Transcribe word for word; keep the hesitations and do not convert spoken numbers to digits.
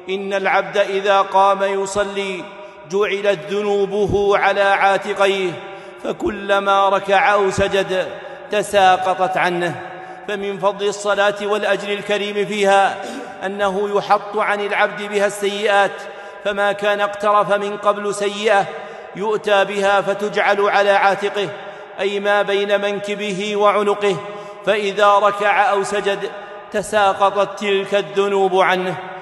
إن العبد إذا قام يصلي جعلت ذنوبه على عاتقيه، فكلما ركع أو سجد تساقطت عنه. فمن فضل الصلاة والأجر الكريم فيها أنه يحط عن العبد بها السيئات، فما كان اقترف من قبل سيئة يؤتى بها فتجعل على عاتقه، أي ما بين منكبه وعنقه، فإذا ركع أو سجد تساقطت تلك الذنوب عنه.